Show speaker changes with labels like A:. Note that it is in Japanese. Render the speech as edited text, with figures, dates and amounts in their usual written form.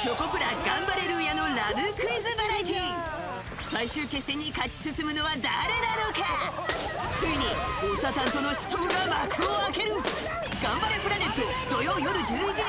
A: チョコプラガンバレルーヤのラブクイズバラエティー。最終決戦に勝ち進むのは誰なのか。ついにおさたんとの死闘が幕を開ける。ガンバレプラネット土曜夜11時